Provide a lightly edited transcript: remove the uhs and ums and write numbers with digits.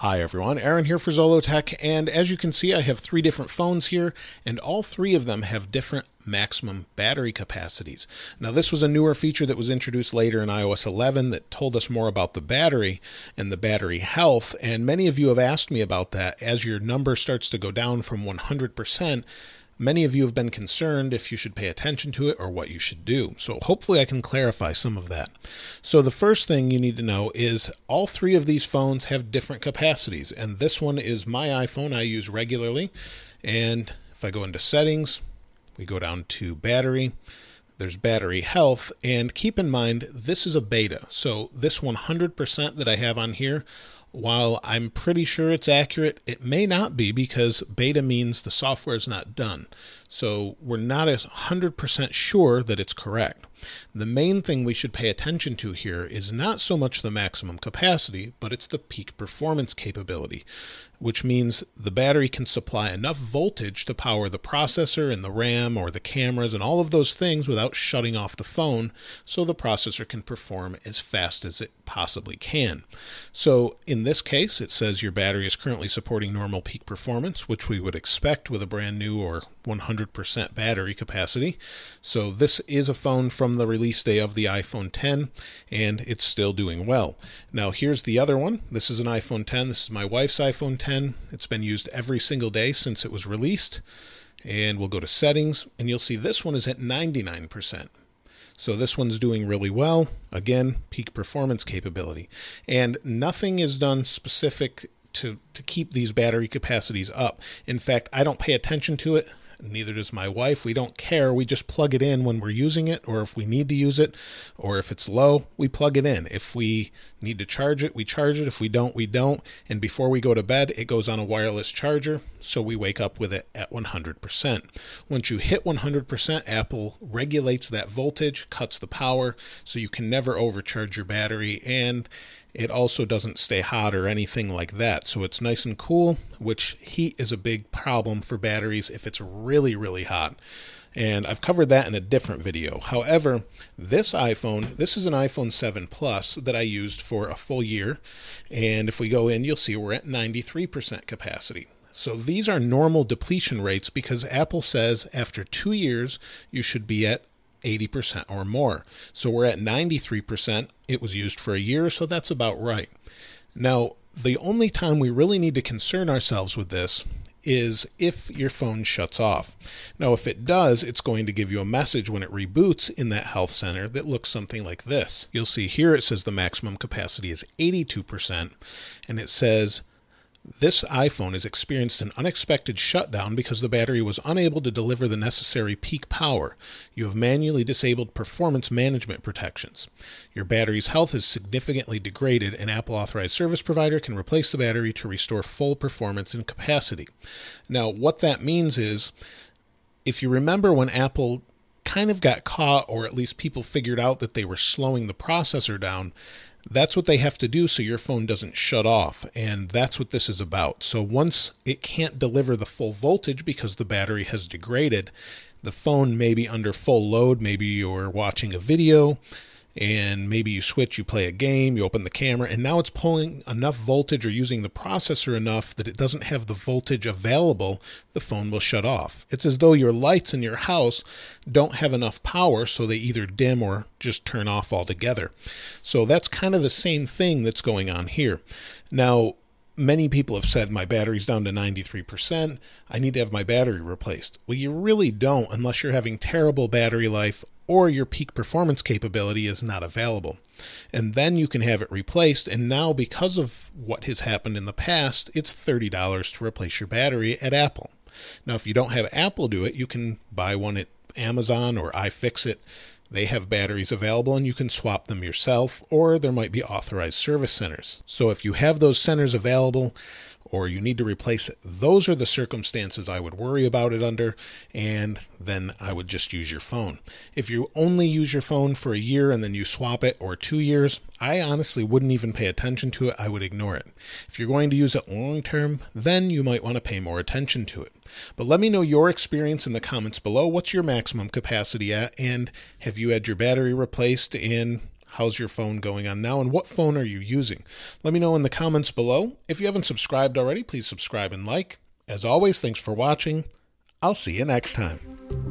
Hi everyone, Aaron here for Zollotech, and as you can see I have three different phones here, and all three of them have different maximum battery capacities. Now this was a newer feature that was introduced later in iOS 11 that told us more about the battery and the battery health, and many of you have asked me about that. As your number starts to go down from 100%, many of you have been concerned if you should pay attention to it or what you should do. So hopefully I can clarify some of that. So the first thing you need to know is all three of these phones have different capacities. And this one is my iPhone I use regularly. And if I go into settings, we go down to battery, there's battery health. And keep in mind, this is a beta. So this 100% that I have on here, while I'm pretty sure it's accurate, it may not be because beta means the software is not done. So we're not 100% sure that it's correct. The main thing we should pay attention to here is not so much the maximum capacity, but it's the peak performance capability, which means the battery can supply enough voltage to power the processor and the RAM or the cameras and all of those things without shutting off the phone, so the processor can perform as fast as it possibly can. So in this case, it says your battery is currently supporting normal peak performance, which we would expect with a brand new or 100% battery capacity. So this is a phone from the release day of the iPhone 10, and it's still doing well. Now here's the other one. This is an iPhone 10. This is my wife's iPhone 10. It's been used every single day since it was released. And we'll go to settings, and you'll see this one is at 99%. So this one's doing really well. Again, peak performance capability. And nothing is done specific to keep these battery capacities up. In fact, I don't pay attention to it. Neither does my wife. We don't care. We just plug it in when we're using it, or if we need to use it, or if it's low, we plug it in. If we need to charge it, we charge it. If we don't, we don't. And before we go to bed, it goes on a wireless charger, so we wake up with it at 100%. Once you hit 100%, Apple regulates that voltage, cuts the power, so you can never overcharge your battery, and it also doesn't stay hot or anything like that. So it's nice and cool, which heat is a big problem for batteries if it's really, really hot. And I've covered that in a different video. However, this iPhone, this is an iPhone 7 Plus that I used for a full year. And if we go in, you'll see we're at 93% capacity. So these are normal depletion rates because Apple says after 2 years, you should be at 80% or more. So we're at 93%. It was used for a year, so that's about right. Now, the only time we really need to concern ourselves with this is if your phone shuts off. Now, if it does, it's going to give you a message when it reboots in that health center that looks something like this. You'll see here it says the maximum capacity is 82%, and it says this iPhone has experienced an unexpected shutdown because the battery was unable to deliver the necessary peak power. You have manually disabled performance management protections. Your battery's health is significantly degraded. An Apple authorized service provider can replace the battery to restore full performance and capacity. Now, what that means is, if you remember when Apple kind of got caught, or at least people figured out that they were slowing the processor down, that's what they have to do so your phone doesn't shut off, and that's what this is about. So once it can't deliver the full voltage because the battery has degraded, the phone may be under full load. Maybe you're watching a video, and maybe you switch, you play a game, you open the camera, and now it's pulling enough voltage or using the processor enough that it doesn't have the voltage available, the phone will shut off. It's as though your lights in your house don't have enough power, so they either dim or just turn off altogether. So that's kind of the same thing that's going on here. Now, many people have said my battery's down to 93%. I need to have my battery replaced. Well, you really don't unless you're having terrible battery life or your peak performance capability is not available. And then you can have it replaced. And now, because of what has happened in the past, it's $30 to replace your battery at Apple. Now, if you don't have Apple do it, you can buy one at Amazon or iFixit. They have batteries available and you can swap them yourself, or there might be authorized service centers. So if you have those centers available, or you need to replace it, those are the circumstances I would worry about it under, and then I would just use your phone. If you only use your phone for a year and then you swap it, or 2 years, I honestly wouldn't even pay attention to it. I would ignore it. If you're going to use it long term, then you might want to pay more attention to it. But let me know your experience in the comments below. What's your maximum capacity at, and have you had your battery replaced, and How's your phone going on now, and what phone are you using? Let me know in the comments below. If you haven't subscribed already, please subscribe and like. As always, thanks for watching. I'll see you next time.